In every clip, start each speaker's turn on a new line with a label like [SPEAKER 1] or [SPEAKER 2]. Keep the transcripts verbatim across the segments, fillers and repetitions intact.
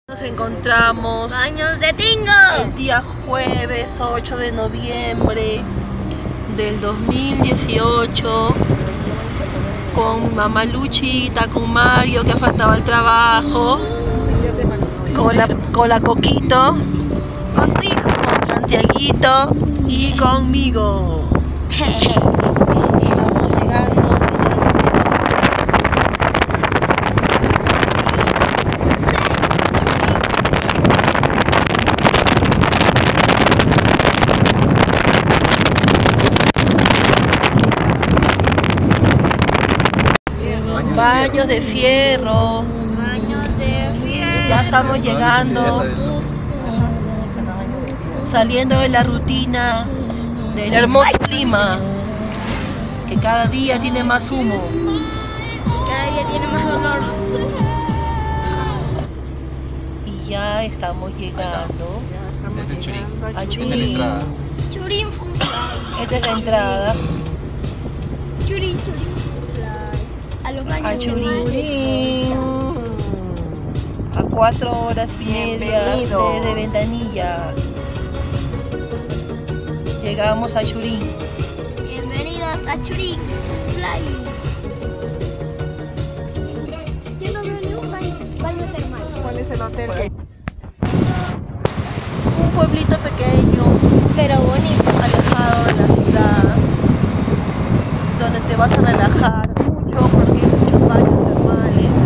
[SPEAKER 1] Nos encontramos
[SPEAKER 2] Baños de Tingo
[SPEAKER 1] el día jueves ocho de noviembre del dos mil dieciocho con mamá Luchita, con Mario que ha faltado al trabajo, con la, con la Coquito,
[SPEAKER 2] con tu hijo,
[SPEAKER 1] con Santiaguito y conmigo. Estamos llegando, Baños de Fierro.
[SPEAKER 2] Baños de Fierro.
[SPEAKER 1] Ya estamos llegando, saliendo de la rutina del hermoso clima, que cada día tiene más humo.
[SPEAKER 2] Cada día tiene más dolor.
[SPEAKER 1] Y ya estamos llegando.
[SPEAKER 2] Ya estamos
[SPEAKER 3] Ese es Churín.
[SPEAKER 2] llegando
[SPEAKER 1] A
[SPEAKER 3] Esa es la entrada.
[SPEAKER 2] Churín Fun Fly.
[SPEAKER 1] Esta es la entrada
[SPEAKER 2] Churín, Churín Fun Fly. A los baños
[SPEAKER 1] a
[SPEAKER 2] de
[SPEAKER 1] Churín, a cuatro horas y media desde Ventanilla. Llegamos a Churín.
[SPEAKER 2] Bienvenidos a Churín Fly. Yo no veo ni un baño, baño termal.
[SPEAKER 1] ¿Cuál es el hotel? Un pueblito pequeño,
[SPEAKER 2] Pero bonito.
[SPEAKER 1] alejado de la ciudad, donde te vas a relajar mucho porque hay muchos baños termales.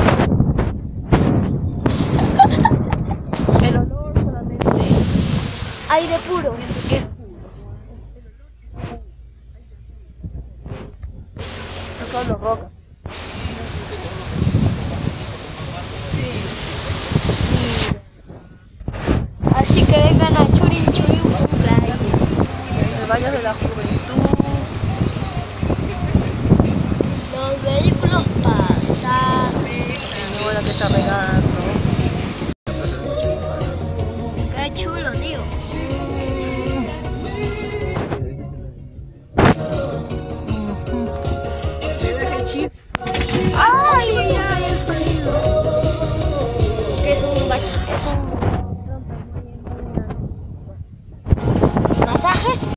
[SPEAKER 1] El olor solamente
[SPEAKER 2] Aire puro.
[SPEAKER 1] es con los rocas.
[SPEAKER 2] Así que vengan a Churín Churín Fun Fly.
[SPEAKER 1] Los baños de la juventud.
[SPEAKER 2] Los vehículos pasan.
[SPEAKER 1] Señora que está regando.
[SPEAKER 2] Qué chulo, tío.